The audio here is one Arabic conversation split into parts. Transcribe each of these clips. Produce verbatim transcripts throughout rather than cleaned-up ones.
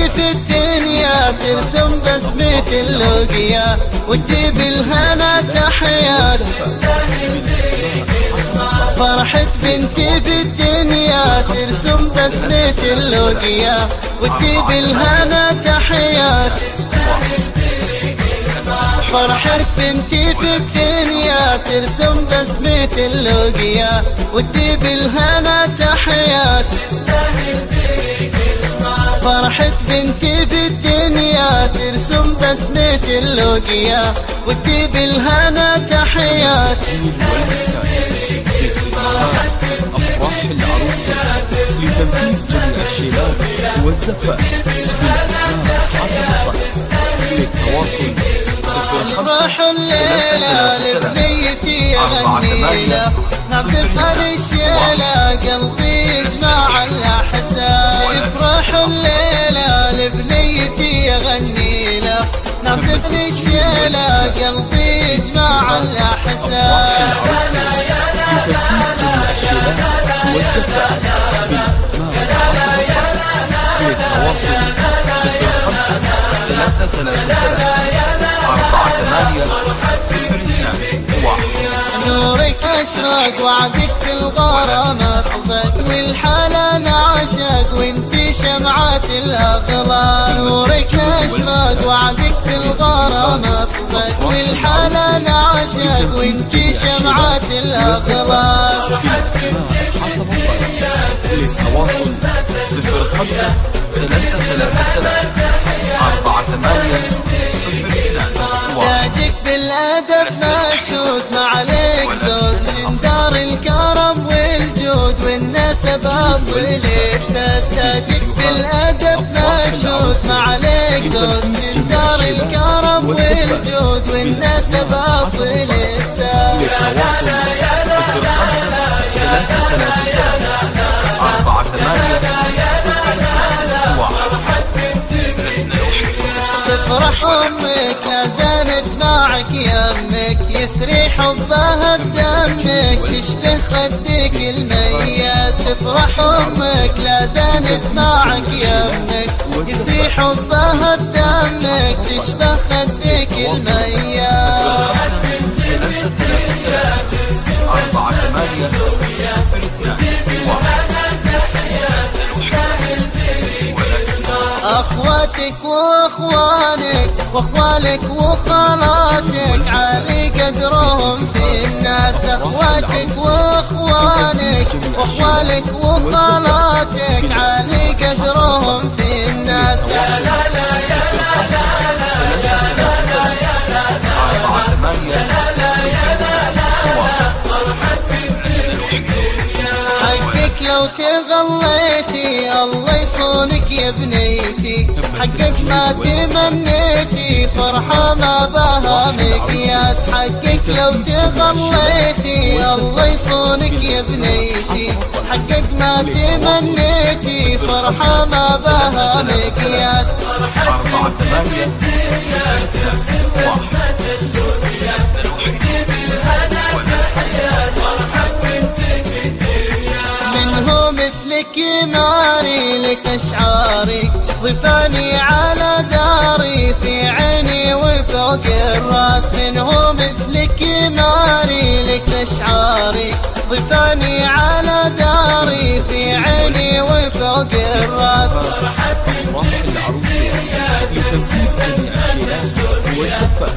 في الدنيا ترسم بسمة اللقيا وتجيب الهنا تحيات. فرحة بنتي في الدنيا ترسم بسمة اللقيا وتجيب الهنا تحيات. فرحة بنتي في الدنيا ترسم بسمة اللقيا وتجيب الهنا تحيات. فرحة بنتي في الدنيا ترسم بسمة اللقيا وتجيب الهنا تحيات. أفراح العروسة لتنفيذ جميع الشيلات والزفات بالأسماء حسب الطقس. للتواصل افرح الليلة لبنيتي أغني له نعطف الشيلة قلبي يجمع الأحسان. افرح الليلة لبنيتي أغني له نعطف الشيلة قلبي يجمع الأحسان. والزفات بالأسماء للتواصل صفر خمسة ثلاثة ثلاثة ثلاثة أربعة ثمانية صفر اثنان واحد. نورك أشرق وعدك في الغرام أصدق والحالة نعشق وانتي شمعة الأغلى. نورك أشرق وعدك في الغرام أصدق والحالة نعشق وانتي شمعة الأغلى. حسب الطلب. للتواصل صفر خمسة ثلاثة ثلاثة ثلاثة أربعة ثمانية صفر اثنان واحد. تاجك بالأدب مشهود ما عليك زود من دار الكرم والجود والنسب أصل الأساس. تاجك بالأدب مشهود ما عليك زود من دار الكرم والجود والنسب أصل الأساس. صفر خمسة ثلاثة ثلاثة ثلاثة أربعة ثمانية صفر اثنان واحد. تفرح أمك لا زالت معك يمك يسري حبها بدمك تشفي خدك المياس. تفرح أمك لا زالت معك يمك يسري حبها بدمك تشفي خدك المياس. أربعة ثمانية صفر اثنان واحد. أخواتك وأخوانك وأخوالك وخالاتك عالي قدرهم في الناس. أخواتك وأخوانك وأخوالك وخالاتك عالي قدرهم في الناس. حقك لو تغليتي الله يصونك يا بنيتي. حقك ما تمنيتي فرحة ما بها مقياس. حقك لو تغليتي الله يصونك يا بنيتي. حقك ما تمنيتي فرحة ما بها مقياس. أربعة ثمانية منه مثلك ماري لك أشعاري ضفاني على داري في عيني وفوق الراس. منه مثلك ماري لك أشعاري ضفاني على داري في عيني وفوق الراس. أفراح العروسة لتنفيذ جميع الشيلات والزفات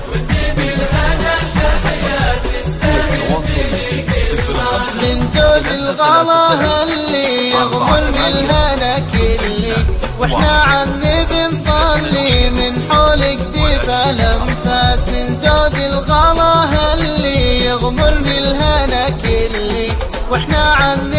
من زود الغلا اللي يغمر من الهنا كلي واحنا عني بنصلي من حولك دفا الانفاس. من زود الغلا اللي يغمر من الهنا كلي واحنا عني